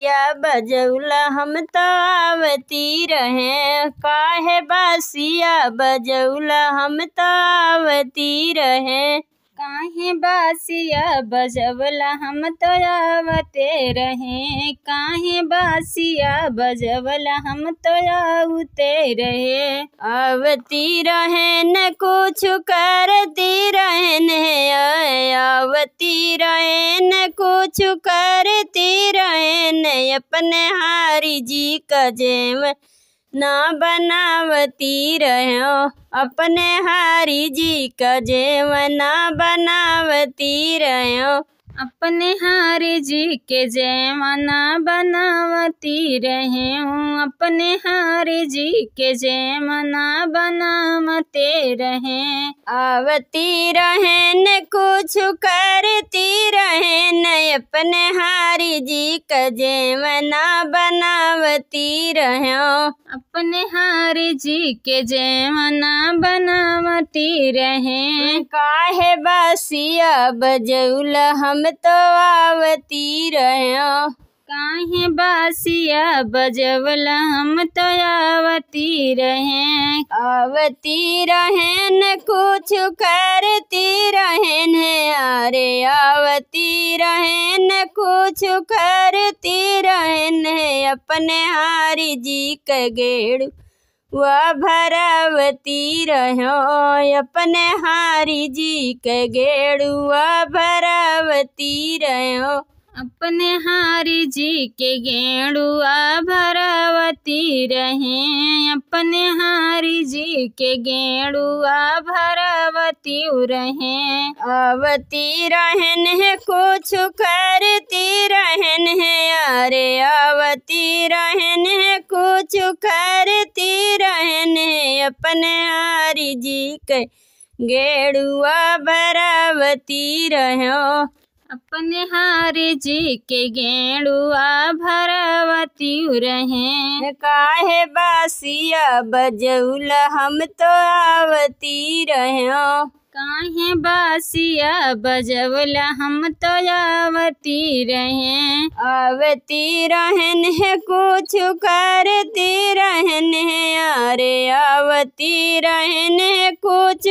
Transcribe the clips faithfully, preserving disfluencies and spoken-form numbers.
या बजौला हम तो आवती रहे, काहे बासिया बजौला हम तो आवती रहे। काहे बासिया बजवला हम तो आवते रहे, काहे बासिया बजवला हम तो आवते रहे। आवती रहे न कुछ करती रहे न, आवती रहे न कुछ करती रहे न, अपने हारी जी का जेव ना बनावती रहो, अपने हारी जी का जेव ना बनावती रहो। अपने हारी जी के जयमाना बनावती रहे हूँ, अपने हारी जी के जयमाना बनावते रहे। आवती रहे न कुछ करती रहे न, अपने हारी जी का जयमाना बनावती रहो, अपने हारी जी के जयमाना बनावती रहे। काहे बासिया बजौला हम तो आवती रहे, काहे बासिया बजवला हम तो आवती रहे। आवती रहे न कुछ करती रहे न, अरे आवती रहे न कुछ करती रहे न, अपने हारी जी के गेड़ू वह भरावती रहो, अपने हारी जी के गेड़ुआ भरावती रहो। अपने हारी जी के गेड़ुआ भरावती रहे, अपने हारी जी के गेड़ुआ भरावती रहे। आवती रहन है कुछ करती रहन है, अरे आवती रहन है कुछ करती रहन है, अपने हारी जी के गेड़ुआ भरावती रहो, अपने हारी जी के गेड़ुआ भरावती रहे। काहे बासिया बजौला हम तो आवती रहो, काहे बासिया बजवला हम तो आवती रहे। आवती रहन है कुछ करती रहन है, अरे आवती रहन है कुछ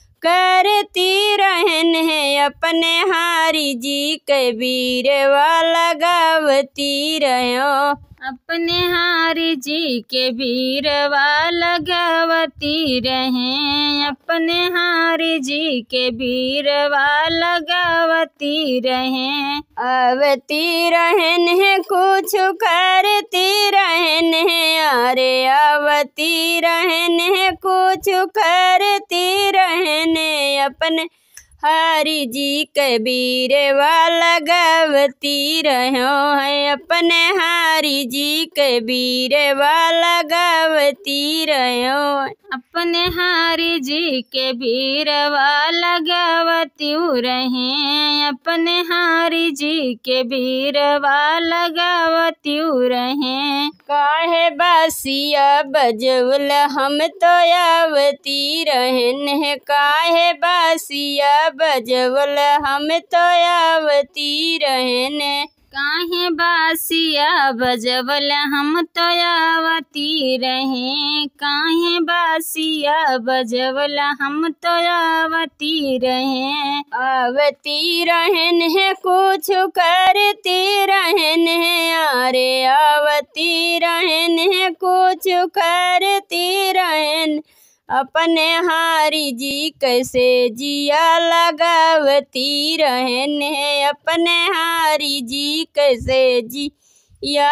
करती रहन है, अपने हारी जी के वीरवा लगावती रहो, अपने हारी जी के वीरवा लगावती रहे, अपने हारी जी के वीरवा लगावती रहे। आवती रहन है कुछ करती रहन है, अरे आवती रहन है कुछ करती रहन है, अपने हारी जी के वीरवा लगावती रहो है, अपने हारी जी के वीरवा लगावती रहो, अपने हारी जी के वीरवा लगावती रहे, अपने हारी जी के वीरवा लगावती रहे। काहे बासिया बजौला हम तो आवती रहन है, काहे बासिया बजौला हम तो आवती रहन, काहे बासिया बजवला हम तो आवती रहे, काहे बासिया बजवला हम तो आवती रहे। आवती रहन है कुछ करती रहन है, अरे आवती रहन है कुछ करती रहन, अपने हारी जी कैसे जिया लगावती रहन है, अपने हारी जी कैसे जिया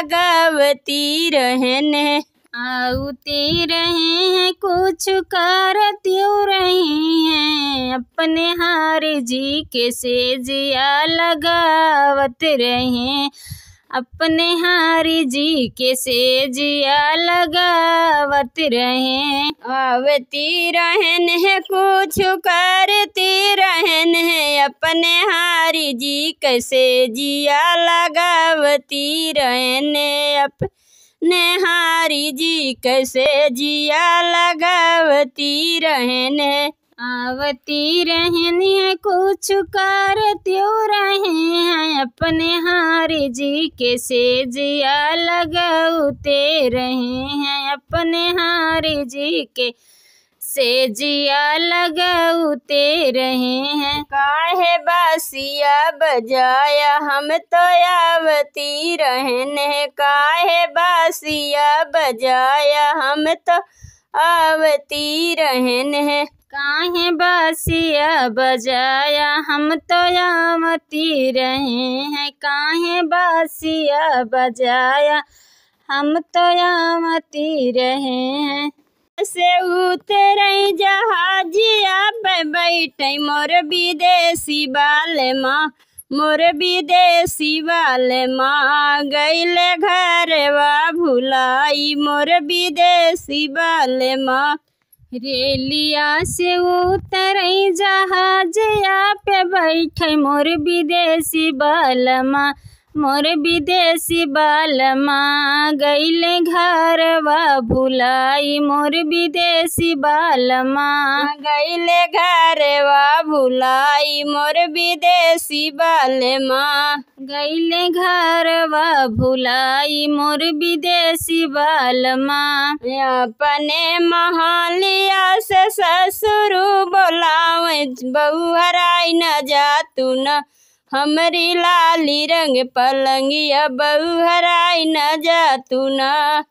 लगावती रहन है। आउती रहे हैं कुछ करती रही हैं, अपने हारी जी के से जिया लगावत रहे, अपने हारी जी के से जिया लगावत रहे। आवती रहन है कुछ करती रहन है, अपने हारी जी कैसे जिया लगावती रहन, अपने हारी जी कैसे जिया लगावती रहन। आवती रहनी है कुछ करत्यो रहे हैं अपने हारी जी के सेजिया लगाते रहे हैं अपने हारी जी के सेजिया लगाते रहे हैं। काहे बासिया बजाया हम तो आवती रहने काहे बासिया बजाया हम तो आवती रहने काहे बासिया बजाया हम तो आवती रहे हैं काहे बासिया बजाया हम तो आवती रहे हैं। से उतरे जहाजिया पे बैठे मोर विदेशी वाले माँ मोर विदेशी वाले माँ गईले घरवा भुलाई मोर विदेशी वाले माँ। रेलिया से उतरे जहाजिया पे बैठे मोर विदेशी बालमा मोर विदेशी बालमा गईले घरवा भुलाई मोर विदेशी बालमा गईले घरवा भुलाई मोर विदेशी बालमा गईले घरवा भुलाई मोर विदेशी बालमा। अपने महालिया से ससुर बोलावे बहू हराई न जा तू न हमरी लाली रंग पलंगिया बहू हराई न जा तू न।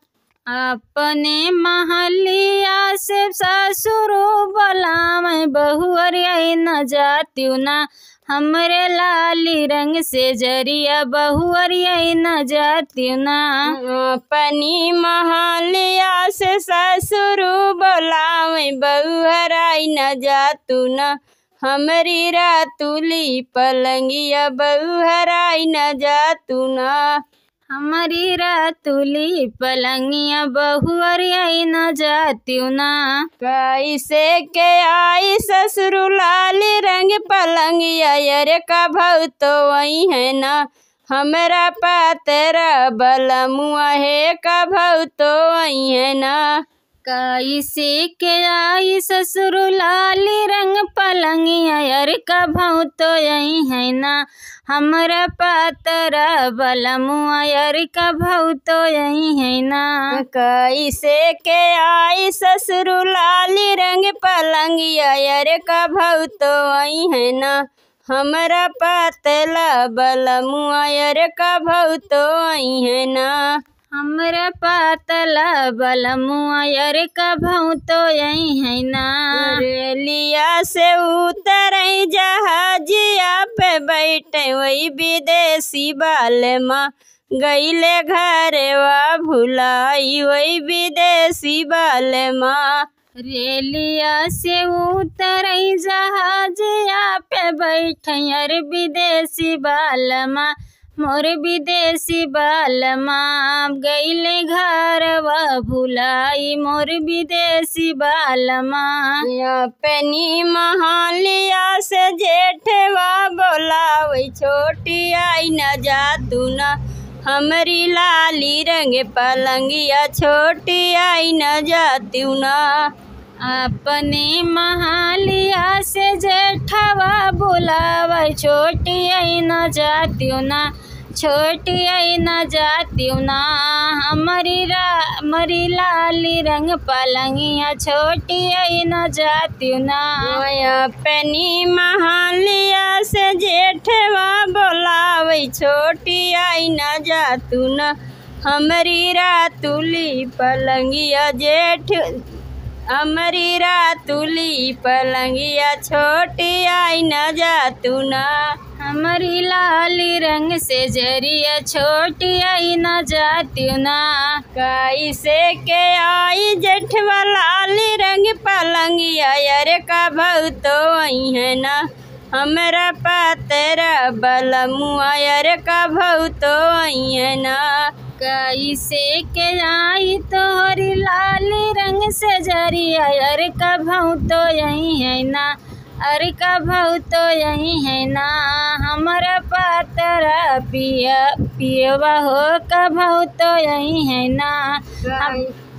अपने महलिया से ससुर बोलावे बहू हराई न जाती न हमरे लाली रंग से जरिया बहू हराई न जाती न। अपनी महलिया से ससुर बोलावे बहू हराई न जा तू न हमरी रातुली पलंगिया बहू हराई न जा तू न। हमारी रातुली पलंगिया बहू हराई न जाती न। कैसे के आई ससुर लाली रंग पलंगिया यार का भाव तो वही है ना हमरा पातरा बलमुआ है का भाव तो वही है ना। कैसे के आई ससुर लाली रंग पलंगिया यार का भाव तो यही है ना हमरा पातरा बलमुआ यार का भाव तो यही है ना। कैसे के आई ससुर लाली रंग पलंगिया यार का भाव तो वही है ना हमरा पातला बलमुआ यार का भाव तो वही है ना। हमरा पातला बलमुआ यार का भाव तो यही है ना। रेलिया से उतरे जहाजिया पे बैठे वही विदेशी बालमा गईले घरवा भुलाई वही विदेशी बालमा। रेलिया से उतरे जहाजिया पे बैठे यार विदेशी बालमा मोर विदेशी बालमा गईले घरवा भुलाई मोर विदेशी बालमा। अपनी महालिया से जेठवा बोलावे छोटी आई न जा तू न हमरी लाली रंग पलंगिया छोटी आई न जा तू न। अपने महालिया से जेठवा बोलावा छोटी आई न जाती न छोटी आई न जाती न हमारी रा मरी लाली रंग पलंगिया छोटी आई न जाती न। अपनी महालिया से जेठवा बोलावे छोटी आई न जा तू न हमारी रातुली पलंगिया जेठ हमारी रातुली पलंगिया छोटी आई न जा तू न हमारी लाली रंग से जरिया छोटी आई न जाती न। कैसे के आई जेठवा लाली रंग पलंगिया यार का भाव तो वही है ना हमरा पातरा बलमुआ यार का भाव तो वही है ना। कैसे के आई तोहरी लाली रंग से जरिया यार का भाव तो यही है ना अरे का भाव तो यही है ना हमारा पातरा पिया पियवा हो का भाव तो यही है ना।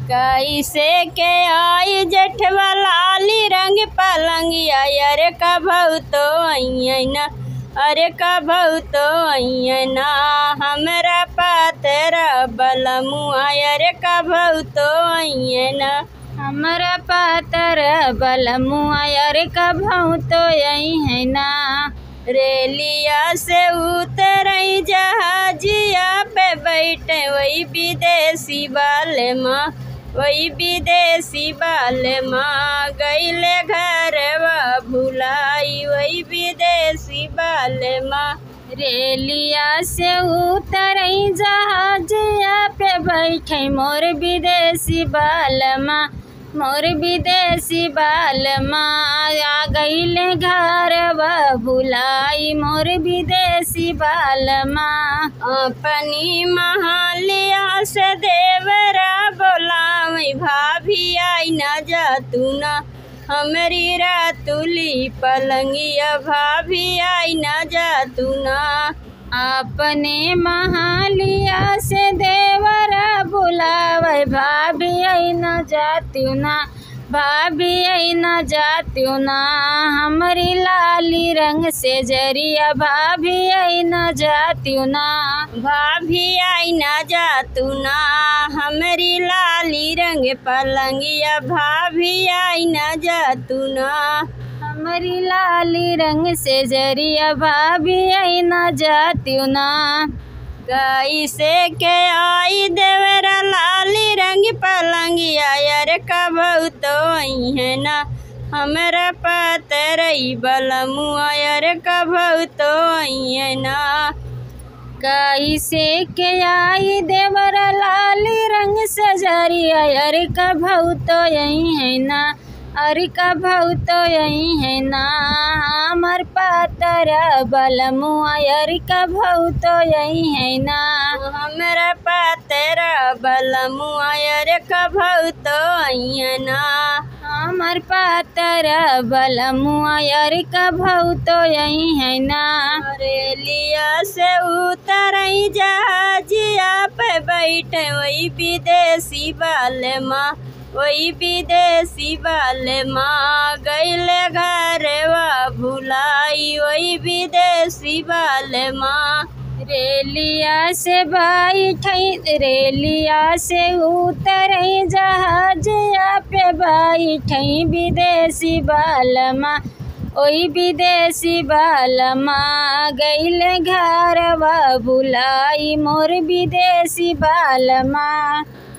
कैसे के आई जेठवा लाली रंग पलंगिया अरे का भौ तो अइना अरे का भौ तो अइना हमरा पातरा बलमुआ अरे का भौ तो अइना हमरा पातर बलमुआ अरे का भौ तो अइना रेलिया से उतरई जहाजिया पे बैठे वही विदेशी बाले माँ वही विदेशी बाले माँ गईले घर व भुलाई वही विदेशी बाले माँ रेलिया से उतरई जहाजिया पे बैठे मोर विदेशी बालमा मोर विदेशी बालमा आ गईले घर व भुलाई मोर विदेशी बालमा अपनी महालिया से देवरा बोलावई भाभी आई न जा तू न हमरी रातुली पलंगिया भाभी आई न जा तू न अपने महालिया से देवरा बुलावे भाभी आई न जाती ना भाभी आई न जाती ना हमारी लाली रंग से जरिया भाभी आई न जाती ना भाभी आई न जा तू ना हमारी लाली रंग पलंगिया भाभी आई न जा तू ना हमारी लाली रंग से जरिया भाभी आई न जाती ना कैसे के आई देवरा लाली रंग पलंगिया अरे का भौ तो है ना हमरा पातरई बलमुआ अरे का भौ तो है ना कैसे के आई देवरा लाली रंग से जरिया अरे का भौ तो यही है ना अरे का भौ तो यही है ना हमर पातरा बलमुआ अरे का भौ तो यही है ना हमरा पातरा बलमुआ अरे का भौ तो है ना हमर पातरा बलमुआ अरे का भौ तो यही है ना रेलिया से उतरई जहाजिया पे बैठे वही विदेशी बाले माँ वही विदेशी बाले माँ गईले घर व भुलाई वही विदेशी बाले माँ रेलिया से बैठई रेलिया से उतरई जहाजिया पे बैठई विदेशी बालमा ओई विदेशी बालमा गईले घर व भुलाई मोर विदेशी बालमा।